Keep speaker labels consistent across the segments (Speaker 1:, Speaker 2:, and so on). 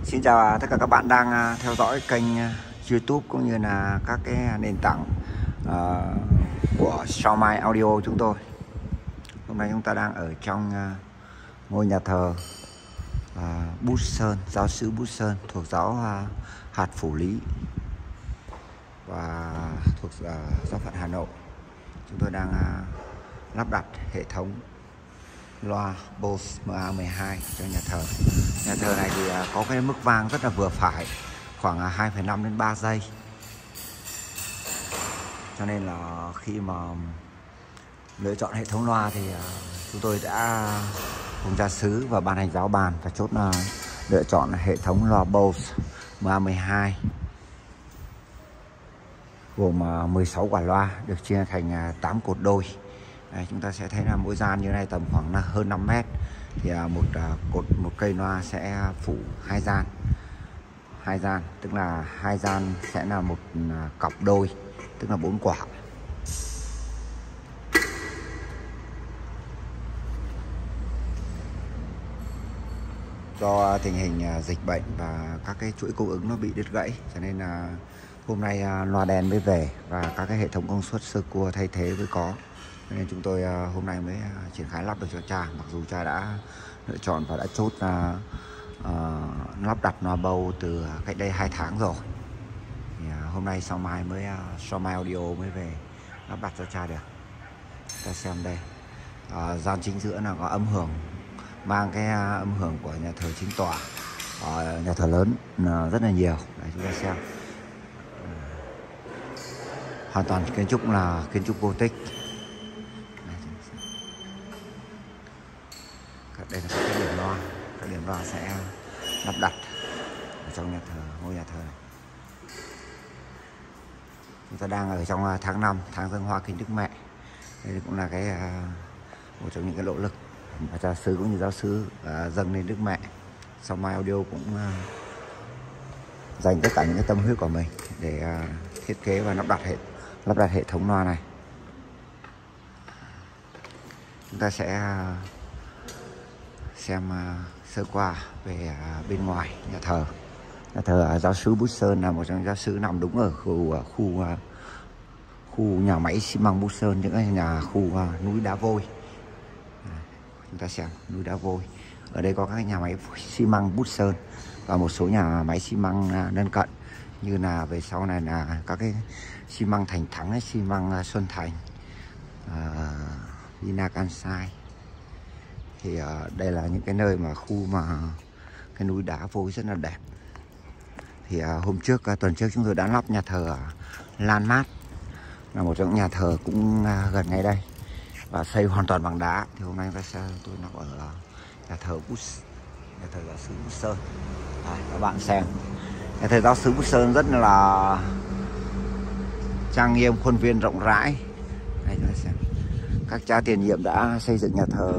Speaker 1: Xin chào tất cả các bạn đang theo dõi kênh YouTube cũng như là các cái nền tảng của Sao Mai Audio chúng tôi. Hôm nay chúng ta đang ở trong ngôi nhà thờ Bút Sơn, giáo xứ Bút Sơn thuộc giáo hạt Phủ Lý và thuộc giáo phận Hà Nội. Chúng tôi đang lắp đặt hệ thống loa Bose MA12 cho nhà thờ. Nhà thờ này thì có cái mức vang rất là vừa phải, khoảng 2,5 đến 3 giây. Cho nên là khi mà lựa chọn hệ thống loa thì chúng tôi đã cùng gia xứ và ban hành giáo bàn và chốt là lựa chọn hệ thống loa Bose MA12 gồm 16 quả loa được chia thành 8 cột đôi. Đây, chúng ta sẽ thấy là mỗi gian như này tầm khoảng hơn 5 mét thì một cây loa sẽ phủ hai gian, tức là hai gian sẽ là một cặp đôi, tức là 4 quả. Do tình hình dịch bệnh và các cái chuỗi cung ứng nó bị đứt gãy, cho nên là hôm nay loa đèn mới về và các cái hệ thống công suất sơ cua thay thế mới có. Nên chúng tôi hôm nay mới triển khai lắp được cho cha, mặc dù cha đã lựa chọn và đã chốt lắp đặt loa Bose từ cách đây 2 tháng rồi. Thì hôm nay Sao Mai Audio mới về lắp đặt cho cha được. Ta xem đây, gian chính giữa là có âm hưởng, mang cái âm hưởng của nhà thờ chính tòa, nhà thờ lớn rất là nhiều. Đấy, chúng ta xem, hoàn toàn kiến trúc là kiến trúc Gothic. Đây là các điểm loa, các điểm loa sẽ lắp đặt ở trong nhà thờ, ngôi nhà thờ này. Chúng ta đang ở trong tháng 5, tháng dâng hoa kính Đức Mẹ. Đây cũng là cái một trong những cái nỗ lực mà cha xứ cũng như giáo xứ dâng lên Đức Mẹ. Sao Mai Audio cũng dành tất cả những cái tâm huyết của mình để thiết kế và lắp đặt hệ thống loa này. Chúng ta sẽ xem sơ qua về bên ngoài nhà thờ. Nhà thờ giáo xứ Bút Sơn là một trong giáo xứ nằm đúng ở khu nhà máy xi măng Bút Sơn, những khu núi đá vôi. Chúng ta xem núi đá vôi. Ở đây có các nhà máy xi măng Bút Sơn và một số nhà máy xi măng lân cận, như là về sau này là các cái xi măng Thành Thắng, xi măng Xuân Thành, Vina Kansai. Thì đây là những cái nơi mà khu mà cái núi đá vôi rất là đẹp. Thì tuần trước chúng tôi đã lắp nhà thờ Lan Mát, là một trong những nhà thờ cũng gần ngay đây và xây hoàn toàn bằng đá. Thì hôm nay tôi nó ở nhà thờ giáo xứ Bút Sơn. Đấy, các bạn xem, nhà thờ giáo xứ Bút Sơn rất là trang nghiêm, khuôn viên rộng rãi. Đây, chúng ta xem, các cha tiền nhiệm đã xây dựng nhà thờ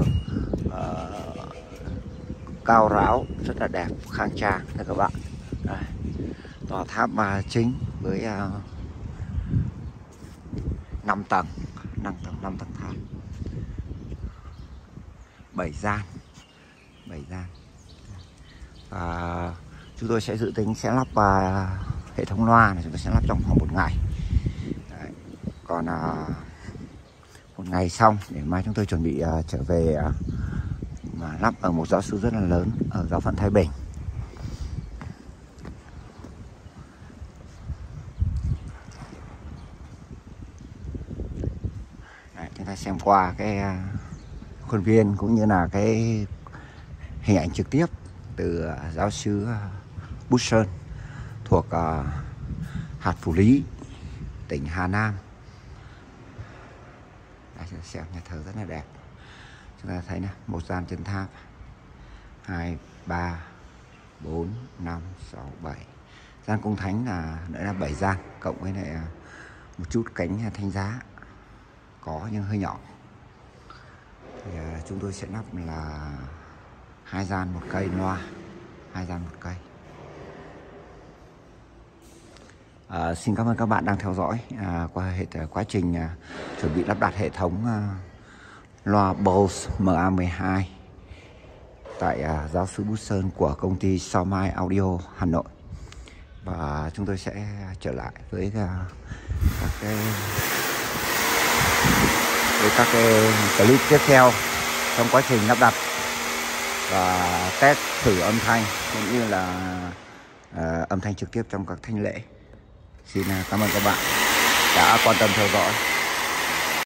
Speaker 1: cao ráo, rất là đẹp, khang trang đây các bạn. Đây, tòa tháp chính với 5 tầng tháp, 7 gian. Và chúng tôi sẽ dự tính sẽ lắp hệ thống loa này, chúng tôi sẽ lắp trong khoảng 1 ngày. Đấy. Còn một ngày xong để mai chúng tôi chuẩn bị trở về mà lắp ở một giáo xứ rất là lớn ở giáo phận Thái Bình. Đấy, chúng ta xem qua cái khuôn viên cũng như là cái hình ảnh trực tiếp từ giáo xứ Bút Sơn thuộc hạt Phủ Lý, tỉnh Hà Nam. Đây, chúng ta xem nhà thờ rất là đẹp. Chúng ta thấy nè, một gian chân tháp, 2, 3, 4, 5, 6, 7. Gian cung thánh là 7 gian, cộng với lại một chút cánh thánh giá có nhưng hơi nhỏ. Thì chúng tôi sẽ lắp là 2 gian 1 cây loa, 2 gian 1 cây. Xin cảm ơn các bạn đang theo dõi qua quá trình chuẩn bị lắp đặt hệ thống loa Bose MA12 tại giáo sứ Bút Sơn của công ty Sao Mai Audio Hà Nội. Và chúng tôi sẽ trở lại với các cái clip tiếp theo trong quá trình lắp đặt và test thử âm thanh cũng như là âm thanh trực tiếp trong các thánh lễ. Xin cảm ơn các bạn đã quan tâm theo dõi.